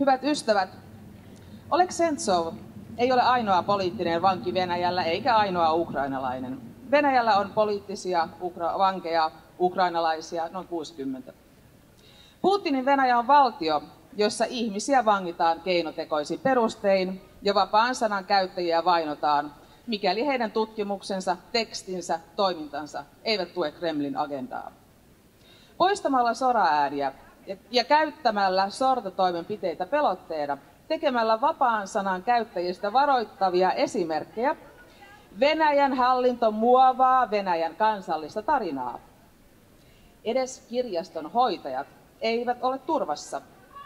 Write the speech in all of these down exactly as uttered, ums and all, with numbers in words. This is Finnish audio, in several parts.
Hyvät ystävät, Oleg Sentsov ei ole ainoa poliittinen vanki Venäjällä eikä ainoa ukrainalainen. Venäjällä on poliittisia ukra- vankeja, ukrainalaisia noin kuusikymmentä. Putinin Venäjä on valtio, jossa ihmisiä vangitaan keinotekoisin perustein ja vapaan sanan käyttäjiä vainotaan, mikäli heidän tutkimuksensa, tekstinsä, toimintansa eivät tue Kremlin agendaa. Poistamalla soraääniä ja käyttämällä sortotoimenpiteitä pelotteena, tekemällä vapaan sanan käyttäjistä varoittavia esimerkkejä, Venäjän hallinto muovaa Venäjän kansallista tarinaa. Edes kirjaston hoitajat eivät ole turvassa.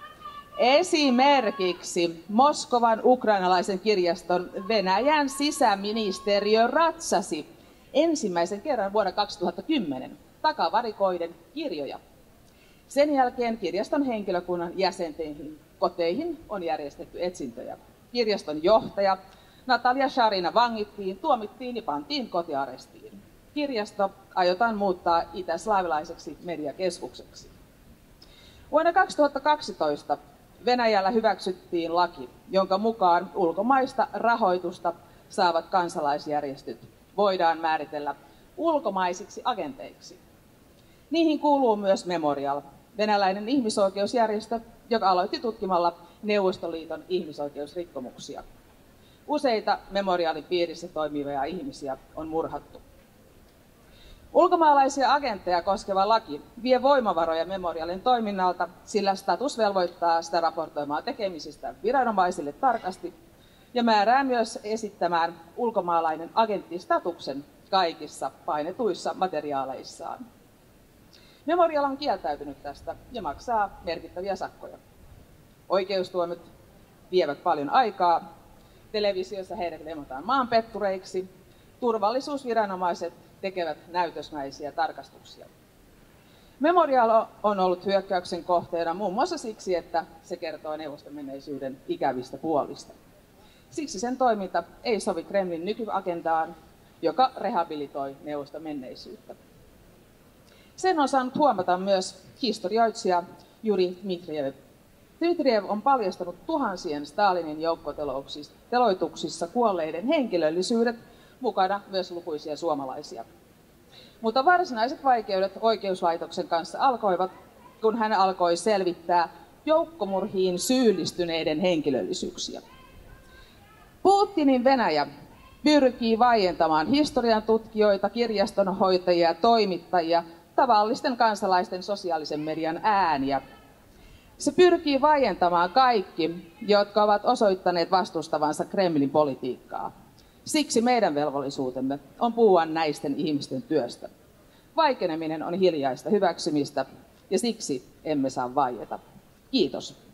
Esimerkiksi Moskovan ukrainalaisen kirjaston Venäjän sisäministeriö ratsasi ensimmäisen kerran vuonna kaksituhattakymmenen takavarikoiden kirjoja. Sen jälkeen kirjaston henkilökunnan jäsenten koteihin on järjestetty etsintöjä. Kirjaston johtaja Natalia Sharina vangittiin, tuomittiin ja pantiin kotiarestiin. Kirjasto aiotaan muuttaa itäslaavilaiseksi mediakeskukseksi. Vuonna kaksituhattakaksitoista Venäjällä hyväksyttiin laki, jonka mukaan ulkomaista rahoitusta saavat kansalaisjärjestöt voidaan määritellä ulkomaisiksi agenteiksi. Niihin kuuluu myös Memorial, venäläinen ihmisoikeusjärjestö, joka aloitti tutkimalla Neuvostoliiton ihmisoikeusrikkomuksia. Useita Memorialin piirissä toimivia ihmisiä on murhattu. Ulkomaalaisia agentteja koskeva laki vie voimavaroja Memorialin toiminnalta, sillä status velvoittaa sitä raportoimaan tekemisistä viranomaisille tarkasti ja määrää myös esittämään ulkomaalainen agenttistatuksen kaikissa painetuissa materiaaleissaan. Memorial on kieltäytynyt tästä ja maksaa merkittäviä sakkoja. Oikeustuomiot vievät paljon aikaa, televisiossa heidät leimataan maanpettureiksi, turvallisuusviranomaiset tekevät näytösmäisiä tarkastuksia. Memorial on ollut hyökkäyksen kohteena muun muassa siksi, että se kertoo neuvoston menneisyyden ikävistä puolista. Siksi sen toiminta ei sovi Kremlin nykyagendaan, joka rehabilitoi neuvoston menneisyyttä. Sen on saanut huomata myös historioitsija Juri Dmitrijev. Dmitrijev on paljastanut tuhansien Stalinin joukkoteloituksissa kuolleiden henkilöllisyydet, mukana myös lukuisia suomalaisia. Mutta varsinaiset vaikeudet oikeuslaitoksen kanssa alkoivat, kun hän alkoi selvittää joukkomurhiin syyllistyneiden henkilöllisyyksiä. Putinin Venäjä pyrkii vaientamaan historian tutkijoita, kirjastonhoitajia, toimittajia, tavallisten kansalaisten sosiaalisen median ääniä. Se pyrkii vaientamaan kaikki, jotka ovat osoittaneet vastustavansa Kremlin politiikkaa. Siksi meidän velvollisuutemme on puhua näisten ihmisten työstä. Vaikeneminen on hiljaista hyväksymistä ja siksi emme saa vaieta. Kiitos.